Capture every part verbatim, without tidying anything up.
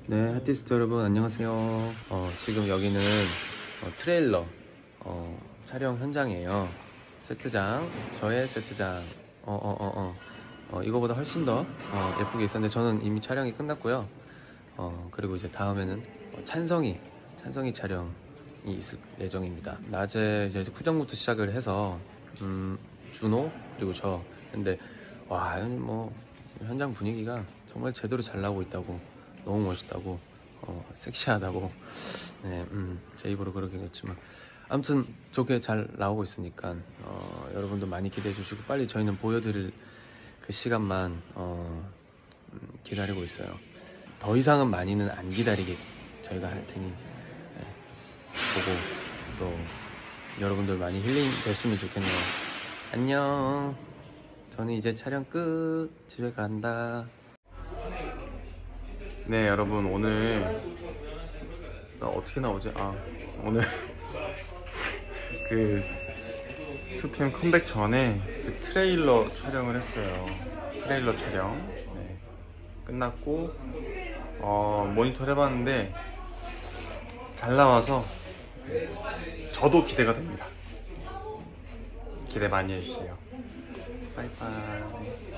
네, 하티스트 여러분 안녕하세요. 어, 지금 여기는 어, 트레일러 어, 촬영 현장이에요. 세트장, 저의 세트장. 어, 어, 어, 어. 어, 이거보다 훨씬 더 어, 예쁘게 있었는데 저는 이미 촬영이 끝났고요. 어, 그리고 이제 다음에는 어, 찬성이, 찬성이 촬영이 있을 예정입니다. 낮에 이제 구경부터 시작을 해서 음, 준호 그리고 저. 근데 와, 뭐 현장 분위기가 정말 제대로 잘 나오고 있다고. 너무 멋있다고, 어, 섹시하다고, 네, 음, 제 입으로 그러긴 했지만 아무튼 좋게 잘 나오고 있으니까 어, 여러분도 많이 기대해 주시고 빨리 저희는 보여드릴 그 시간만 어, 음, 기다리고 있어요. 더 이상은 많이는 안 기다리게 저희가 할 테니 네, 보고 또 여러분들 많이 힐링 됐으면 좋겠네요. 안녕. 저는 이제 촬영 끝. 집에 간다. 네, 여러분, 오늘 나 어떻게 나오지? 아, 오늘 그 투피엠 컴백 전에 그 트레일러 촬영을 했어요. 트레일러 촬영. 네, 끝났고 어, 모니터를 해봤는데 잘 나와서 저도 기대가 됩니다. 기대 많이 해주세요. 빠이빠이.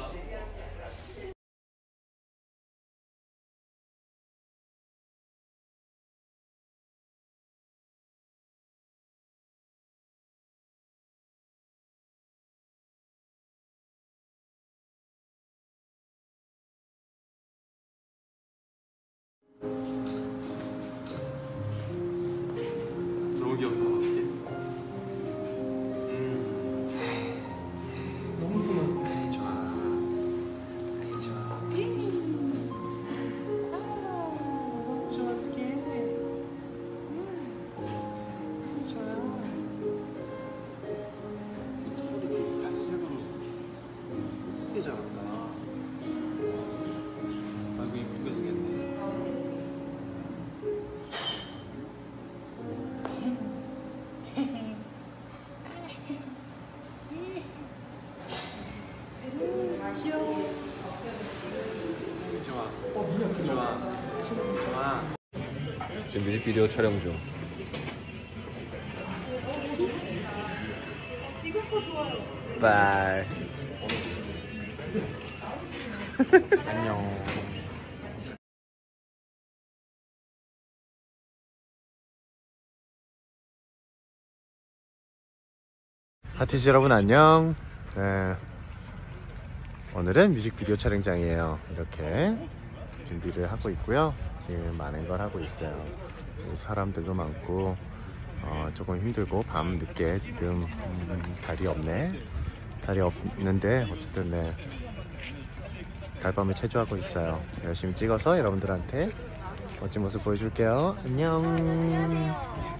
너무 귀엽다. 음. 너무 순한. 아이 좋아. 아이 좋아. 좋아 어떡해. 아이 좋아. 털이 갈색으로 크게 자랐다. 아이고 이쁘게 생겼네. 귀여워. 좋아. 좋아. 좋아. 지금 뮤직비디오 촬영 중. 바이. 안녕. 하티즈 여러분 안녕. 네. 오늘은 뮤직비디오 촬영장이에요. 이렇게 준비를 하고 있고요. 지금 많은 걸 하고 있어요. 사람들도 많고 어, 조금 힘들고 밤 늦게 지금 음, 달이 없네. 달이 없는데 어쨌든 네, 달밤을 체조하고 있어요. 열심히 찍어서 여러분들한테 멋진 모습 보여줄게요. 안녕.